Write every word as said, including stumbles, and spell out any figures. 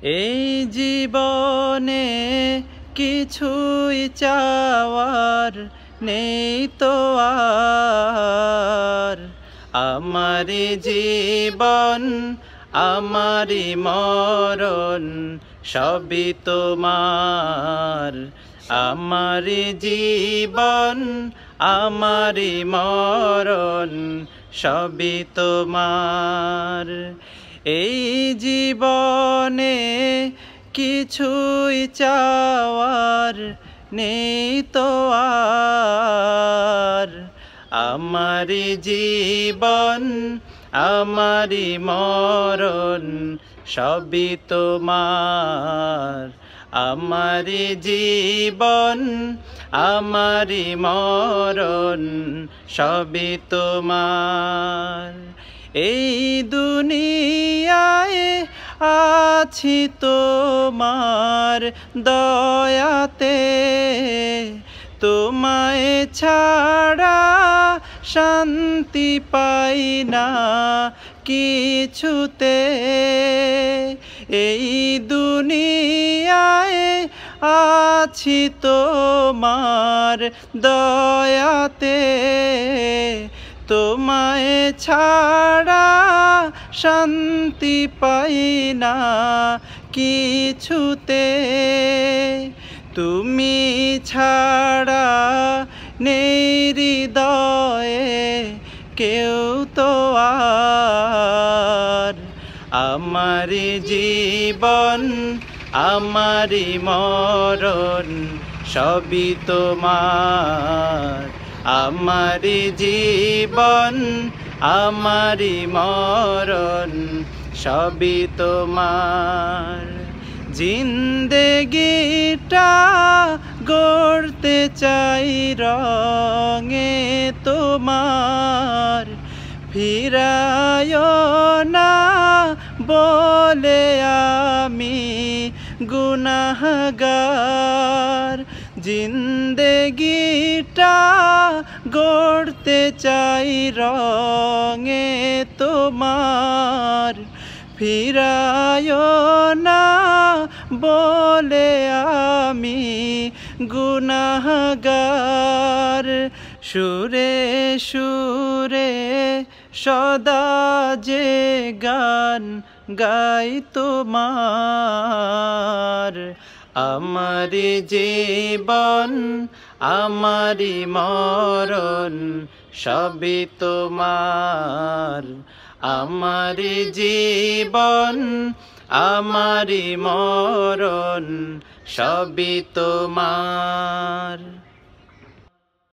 এই জীবনে কিছুই চাওয়ার নেই তো আর। আমারি জীবন আমারি মরণ সবই তোমার। আমারি জীবন আমারি মরণ সবই তোমার। এই জীবনে কিছুই চাওয়ার নেই তো আর। আমারি জীবন আমারি মরণ সবই তোমার। আমারি জীবন আমারি মরণ সবই তোমার। এই দুনিয়ায় আছি তোমার দয়াতে, তোমায় ছাড়া শান্তি পাই না কিছুতে। এই দুনিয়ায় আছি তোমার দয়াতে, তোমায় ছাড়া শান্তি পাই না কিছুতে। তুমি ছাড়া নেই হৃদয়ে কেউ তো আর। আমারি জীবন আমারি মরণ সবই তোমার। আমারি জীবন আমারি মরণ সবই তোমার। জিন্দেগিটা গড়তে চাই রঙে তোমার। ফিরায় না বলে আমি গুনাহগার। জিন্দেগিটা গড়তে চাই রঙে তোমার। ফিরায় না বলে আমি গুনাহগার। সুরে সুরে সদা যে গান গাই তোমার। আমারি জীবন আমারি মরণ সবই তোমার। আমারি জীবন আমারি মরণ সবই তোমার।